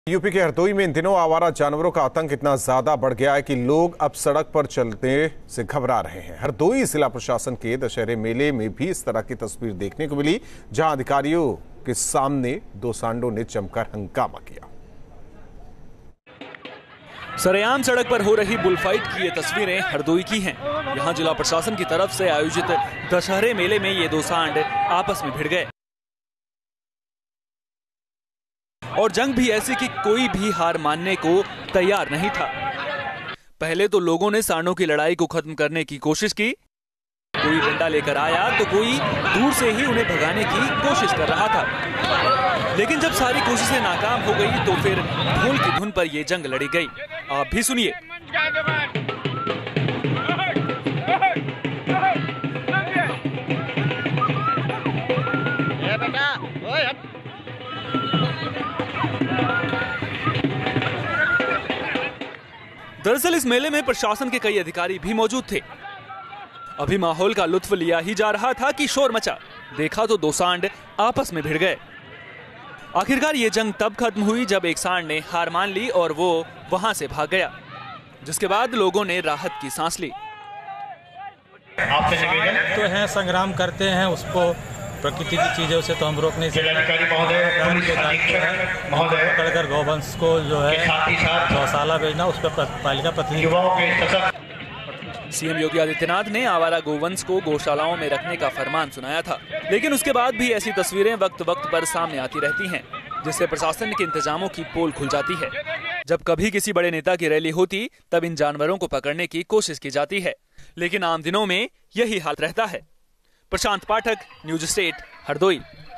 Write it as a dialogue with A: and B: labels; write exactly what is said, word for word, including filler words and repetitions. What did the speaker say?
A: UP के हरदोई में इन दिनों आवारा जानवरों का आतंक इतना ज्यादा बढ़ गया है कि लोग अब सड़क पर चलने से घबरा रहे हैं। हरदोई जिला प्रशासन के दशहरे मेले में भी इस तरह की तस्वीर देखने को मिली, जहां अधिकारियों के सामने दो सांडों ने जमकर हंगामा किया।
B: सरेआम सड़क पर हो रही बुलफाइट की ये तस्वीरें हरदोई की हैं। यहाँ जिला प्रशासन की तरफ से आयोजित दशहरे मेले में ये दो सांड आपस में भिड़ गए और जंग भी ऐसी कि कोई भी हार मानने को तैयार नहीं था। पहले तो लोगों ने सांडों की लड़ाई को खत्म करने की कोशिश की, कोई डंडा लेकर आया तो कोई दूर से ही उन्हें भगाने की कोशिश कर रहा था, लेकिन जब सारी कोशिशें नाकाम हो गई तो फिर ढोल की धुन पर यह जंग लड़ी गई। आप भी सुनिए। दरअसल इस मेले में प्रशासन के कई अधिकारी भी मौजूद थे। अभी माहौल का लुत्फ लिया ही जा रहा था कि शोर मचा। देखा तो दो सांड आपस में भिड़ गए। आखिरकार ये जंग तब खत्म हुई जब एक सांड ने हार मान ली और वो वहां से भाग गया, जिसके बाद लोगों ने राहत की सांस ली।
C: आपसे निवेदन तो है, संग्राम करते हैं, उसको प्रकृति की चीजों से तो हम रोक नहीं सकते। पकड़कर गौवंश को जो है गौशाला भेजना, उस पर पालिका प्रतिनिधि
B: सीएम योगी आदित्यनाथ ने आवारा गोवंश को गौशालाओं में रखने का फरमान सुनाया था, लेकिन उसके बाद भी ऐसी तस्वीरें वक्त वक्त पर सामने आती रहती हैं, जिससे प्रशासन के इंतजामों की पोल खुल जाती है। जब कभी किसी बड़े नेता की रैली होती तब इन जानवरों को पकड़ने की कोशिश की जाती है, लेकिन आम दिनों में यही हाल रहता है। Prashant Pathak, news state, Hardoi.